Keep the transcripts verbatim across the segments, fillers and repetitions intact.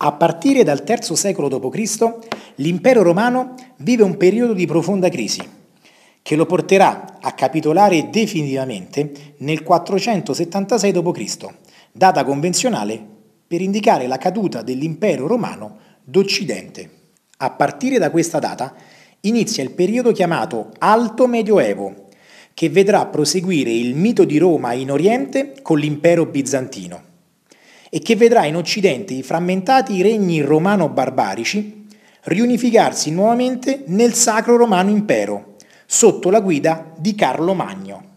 A partire dal terzo secolo dopo Cristo, l'impero romano vive un periodo di profonda crisi, che lo porterà a capitolare definitivamente nel quattrocentosettantasei dopo Cristo, data convenzionale per indicare la caduta dell'impero romano d'Occidente. A partire da questa data inizia il periodo chiamato Alto Medioevo, che vedrà proseguire il mito di Roma in Oriente con l'impero bizantino e che vedrà in Occidente i frammentati regni romano-barbarici riunificarsi nuovamente nel Sacro Romano Impero, sotto la guida di Carlo Magno.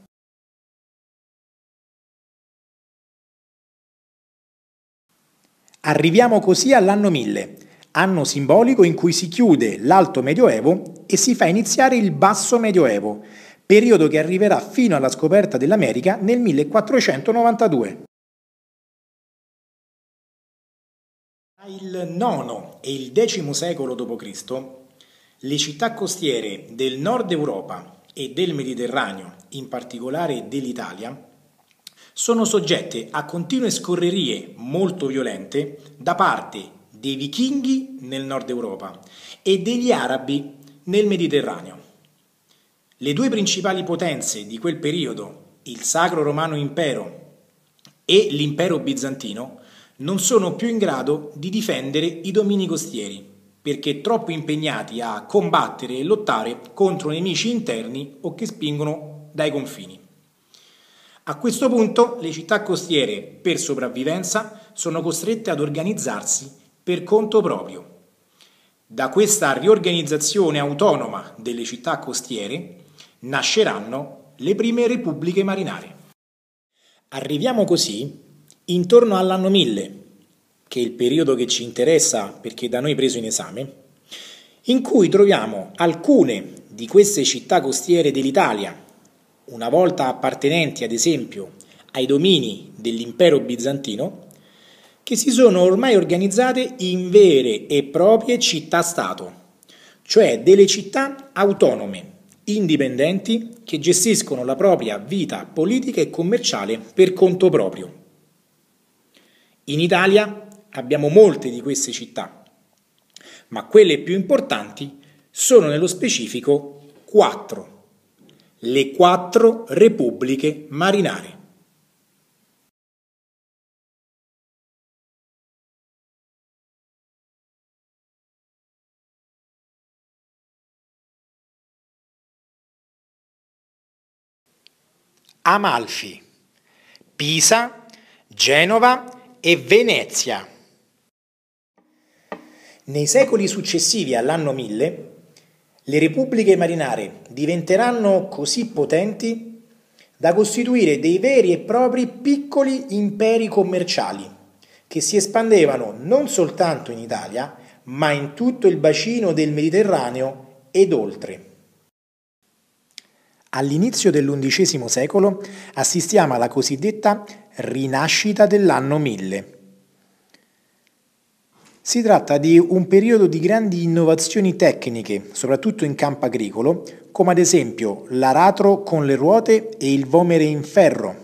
Arriviamo così all'anno mille, anno simbolico in cui si chiude l'Alto Medioevo e si fa iniziare il Basso Medioevo, periodo che arriverà fino alla scoperta dell'America nel millequattrocentonovantadue. Tra il nono e il decimo secolo dopo Cristo, le città costiere del nord Europa e del Mediterraneo, in particolare dell'Italia, sono soggette a continue scorrerie molto violente da parte dei vichinghi nel nord Europa e degli arabi nel Mediterraneo. Le due principali potenze di quel periodo, il Sacro Romano Impero e l'impero bizantino, non sono più in grado di difendere i domini costieri, perché troppo impegnati a combattere e lottare contro nemici interni o che spingono dai confini. A questo punto le città costiere, per sopravvivenza, sono costrette ad organizzarsi per conto proprio. Da questa riorganizzazione autonoma delle città costiere nasceranno le prime repubbliche marinare. Arriviamo così intorno all'anno mille, che è il periodo che ci interessa perché da noi preso in esame, in cui troviamo alcune di queste città costiere dell'Italia, una volta appartenenti ad esempio ai domini dell'impero bizantino, che si sono ormai organizzate in vere e proprie città-stato, cioè delle città autonome, indipendenti, che gestiscono la propria vita politica e commerciale per conto proprio. In Italia abbiamo molte di queste città, ma quelle più importanti sono nello specifico quattro, le quattro repubbliche marinare. Amalfi, Pisa, Genova e Venezia. Nei secoli successivi all'anno mille, le repubbliche marinare diventeranno così potenti da costituire dei veri e propri piccoli imperi commerciali che si espandevano non soltanto in Italia, ma in tutto il bacino del Mediterraneo ed oltre. All'inizio dell'undicesimo secolo assistiamo alla cosiddetta rinascita dell'anno mille. Si tratta di un periodo di grandi innovazioni tecniche, soprattutto in campo agricolo, come ad esempio l'aratro con le ruote e il vomere in ferro,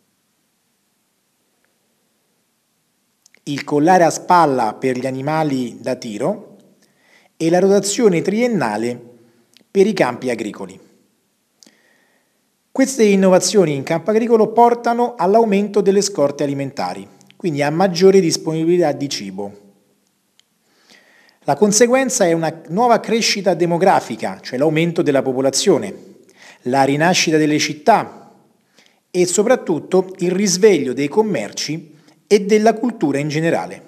il collare a spalla per gli animali da tiro e la rotazione triennale per i campi agricoli. Queste innovazioni in campo agricolo portano all'aumento delle scorte alimentari, quindi a maggiore disponibilità di cibo. La conseguenza è una nuova crescita demografica, cioè l'aumento della popolazione, la rinascita delle città e soprattutto il risveglio dei commerci e della cultura in generale.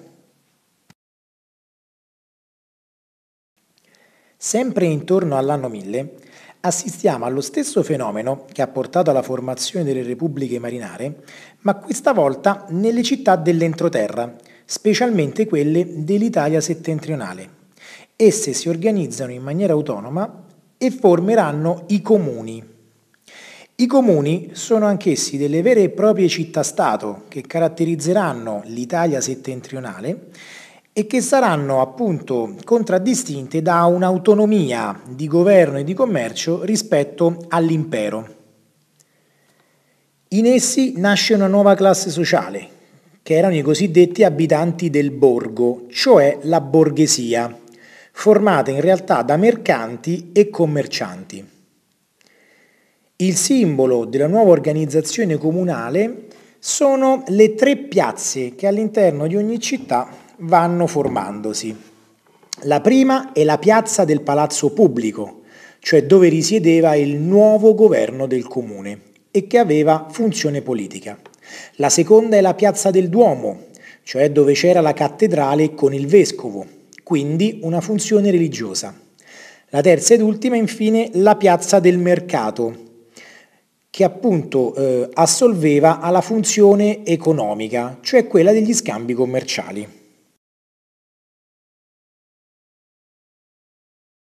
Sempre intorno all'anno mille assistiamo allo stesso fenomeno che ha portato alla formazione delle repubbliche marinare, ma questa volta nelle città dell'entroterra, specialmente quelle dell'Italia settentrionale. Esse si organizzano in maniera autonoma e formeranno i comuni. I comuni sono anch'essi delle vere e proprie città-stato che caratterizzeranno l'Italia settentrionale e che saranno appunto contraddistinte da un'autonomia di governo e di commercio rispetto all'impero. In essi nasce una nuova classe sociale, che erano i cosiddetti abitanti del borgo, cioè la borghesia, formata in realtà da mercanti e commercianti. Il simbolo della nuova organizzazione comunale sono le tre piazze che all'interno di ogni città vanno formandosi. La prima è la piazza del Palazzo Pubblico, cioè dove risiedeva il nuovo governo del comune e che aveva funzione politica. La seconda è la piazza del Duomo, cioè dove c'era la cattedrale con il vescovo, quindi una funzione religiosa. La terza ed ultima, infine, la piazza del Mercato, che appunto eh, assolveva alla funzione economica, cioè quella degli scambi commerciali.